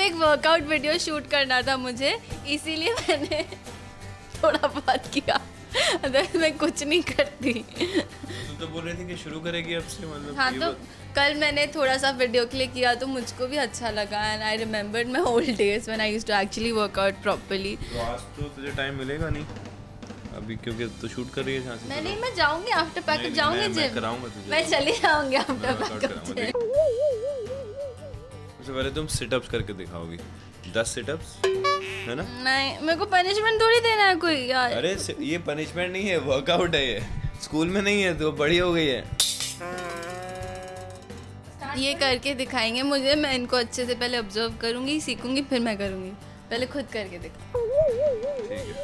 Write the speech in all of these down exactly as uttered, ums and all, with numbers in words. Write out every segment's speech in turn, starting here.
एक workout video shoot करना था मुझे, इसीलिए मैंने थोड़ा बहुत किया, अदरवाइज मैं कुछ नहीं करती। तू तो बोल रही थी कि शुरू करेगी अब से, मतलब हाँ तो कल मैंने थोड़ा सा वीडियो क्लिक किया तो मुझको भी अच्छा लगा and I remembered my old days when I used to actually work out properly. तो आज तो तुझे टाइम मिलेगा नहीं अभी, क्योंकि तो शूट कर रही है जहाँ से। मैं नहीं, मैं जाऊंगी आफ्टर पैकअप, जाऊंगी जिम, मैं कराऊंगा तुझे, मैं चली जाऊंगी आफ्टर पैकअप। सबसे पहले तुम सिटअप्स करके दिखाओगी, दस सिटअप्स, है ना? नहीं, मेरे को पनिशमेंट थोड़ी देना है कोई यार। अरे ये पनिशमेंट नहीं है, वर्कआउट है ये, स्कूल में नहीं है, तो बड़ी हो गई है। ये करके दिखाएंगे मुझे, मैं इनको अच्छे से पहले ऑब्जर्व करूंगी, सीखूंगी, फिर मैं करूंगी। पहले खुद करके दिखा। ठीक है।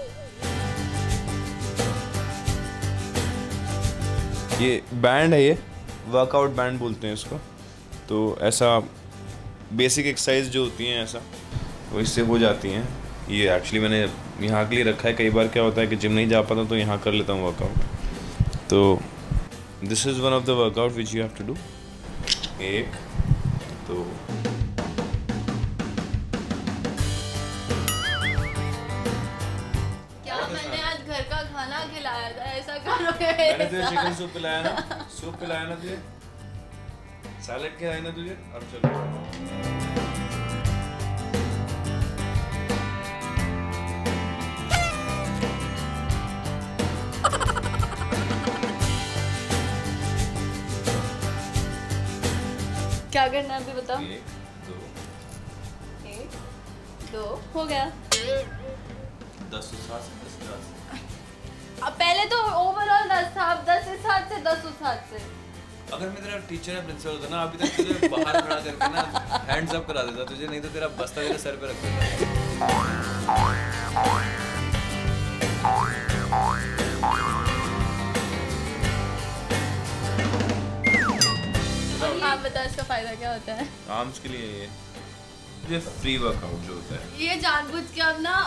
ये बैंड है, ये वर्कआउट बैंड बोलते हैं इसको। तो ऐसा बेसिक एक्सरसाइज जो होती हैं ऐसा वो इससे हो जाती हैं। ये एक्चुअली मैंने यहाँ के लिए रखा है, कई बार क्या होता है कि जिम नहीं जा पाता तो यहाँ कर लेता हूँ वर्कआउट। तो this is one of the workout which you have to do. एक तो क्या मैंने आज घर का खाना खिलाया था, ऐसा करोगे? मैंने तुझे चिकन सूप पिलाया ना, सूप पिलाया ना तुझे, सैलेड खिलाया ना तुझे। अब चलो क्या करना है अभी बताओ। एक दो एक दो हो गया। दस उस हाथ से दस इस हाथ से। अब पहले तो ओवरऑल दस था, अब दस इस हाथ से दस उस हाथ से। अगर मैं तेरा टीचर या प्रिंसिपल होता ना, अभी तक तुझे बाहर खड़ा करके ना हैंड्स अप करा देता तुझे, नहीं तो तेरा बस्ता तेरे सर पे रख देता। आप बताओ इसका फायदा क्या होता है? आर्म्स के लिए ये ये फ्री वर्कआउट जो होता है, ये जानबूझ के अब ना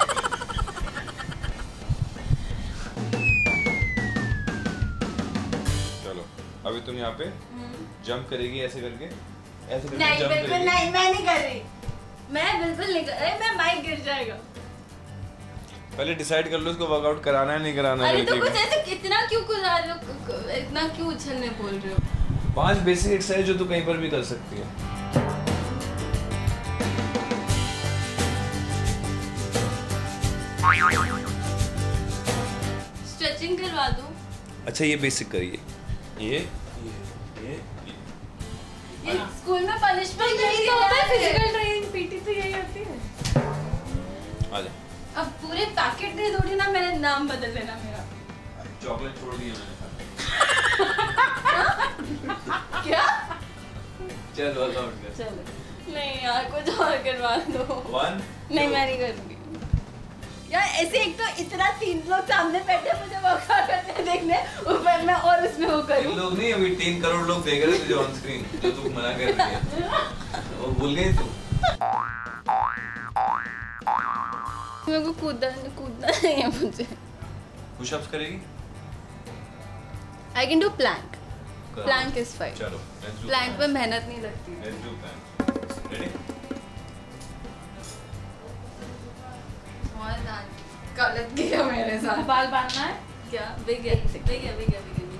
चलो अभी तुम यहाँ पे जंप करेगी ऐसे करके, ऐसे करके नहीं, जंप बिल्कुल करेगी। नहीं, मैं नहीं कर रही, मैं बिल्कुल नहीं कर रही, मैं माइक गिर जाएगा। पहले डिसाइड कर लो इसको वर्कआउट कराना है नहीं कराना है। अरे तो कुछ ऐसे कितना क्यों कुदा रहे हो, इतना क्यों उछलने बोल रहे हो? पांच बेसिक एक्सरसाइज जो तू कहीं पर भी कर सकती है। स्ट्रेचिंग करवा दूं? अच्छा ये बेसिक करिए, ये ये ये ये स्कूल में पनिशमेंट यही तो होता है, फिजिकल ट्रेनिंग पीटी तो यही होती है। आ जा। अब पूरे पैकेट दे थोड़ी ना, मैंने नाम बदल देना मेरा। चॉकलेट छोड़ दिया मैंने। क्या? चल वर्कआउट कर। चलो नहीं यार, कुछ और करवा दो। वन नहीं मैं नहीं करूंगी यार, ऐसे एक तो इतना तीन लोग सामने बैठे मुझे वर्कआउट करते देखने, ऊपर मैं और उसमें वो करूं। लोग नहीं, अभी तीन करोड़ लोग देख रहे तुझे ऑन स्क्रीन, जो तू मना कर रही है वो भूल गई तू। मेरे को कूदना कूदना नहीं है मुझे। पुशअप्स करेगी? I can do plank, plank is fine. चलो लेट्स डू प्लैंक में मेहनत नहीं लगती। Let's do plank. रेडी? गलत किया मेरे साथ। बाल बांधना है क्या? बिग है, बिग है, बिग है, बिग है।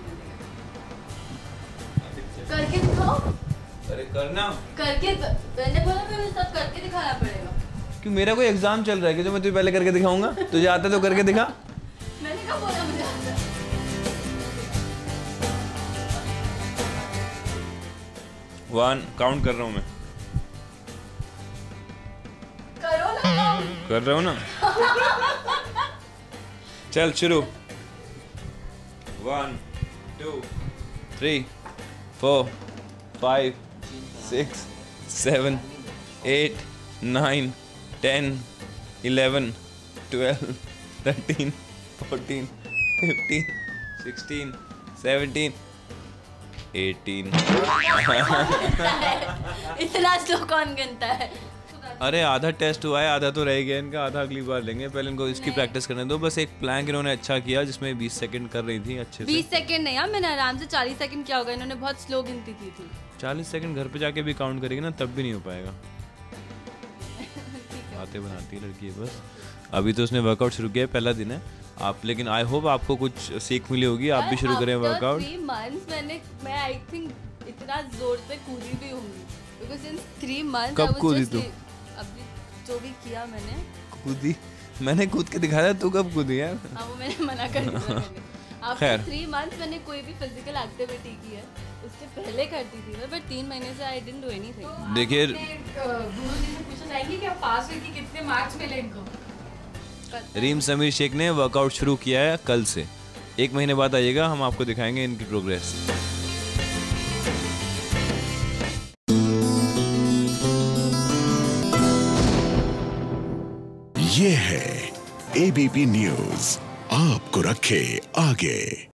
करके दिखाओ। अरे करना, करके मैंने बोला फिर सब करके दिखाना पड़ेगा। क्यों मेरा कोई एग्जाम चल रहा है कि जो मैं तुझे पहले करके दिखाऊंगा? तुझे आता तो करके दिखा। मैंने कब बोला मुझे आता? वन काउंट कर रहा हूँ मैं। करो ना। कर रहा हूँ ना। चल शुरू। One two three four five six seven eight nine ten eleven twelve thirteen fourteen fifteen sixteen seventeen eighteen. इतना स्लो कौन गिनता है? अरे आधा टेस्ट हुआ है, आधा तो रह गया इनका, आधा अगली बार लेंगे। पहले इनको इसकी प्रैक्टिस करने दो। बस एक प्लैंक इन्होंने अच्छा किया जिसमें बीस सेकंड कर रही थी अच्छे से। बीस सेकंड नहीं यार, मैंने आराम से चालीस सेकंड किया होगा। इन्होंने बहुत स्लो गिनती की थी। चालीस सेकंड घर पे जाके भी काउंट करेगी ना तब भी नहीं हो पाएगा। बातें बनाती है लड़की है बस। अभी तो उसने वर्कआउट शुरू किया है, पहला दिन है आप, लेकिन आई होप आपको कुछ सीख मिली होगी, आप भी शुरू करें वर्कआउट। थ्री मंथ्स मैंने मैं आई थिंक इतना जोर से कूदी भी होंगी, बिकॉज़ इन थ्री मंथ्स कब कूदी तू? अभी जो भी किया मैंने कूदी मैंने कूद के दिखाया, तू कब कूदी है? हाँ वो मैंने मना कर दिया मैंने। आफ्टर थ्री मंथ्स मैंने कोई भी फिजिकल एक्टिविटी की है, उससे पहले करती थी मैं, बट तीन महीने से आई डिडंट डू एनीथिंग। देखिए गुरु जी से पूछना चाहेंगे कि आप पास हुए कि कितने मार्क्स मिले इनको? रीम समीर शेख ने वर्कआउट शुरू किया है कल से, एक महीने बाद आइएगा, हम आपको दिखाएंगे इनकी प्रोग्रेस। ये है एबीपी न्यूज़, आपको रखे आगे।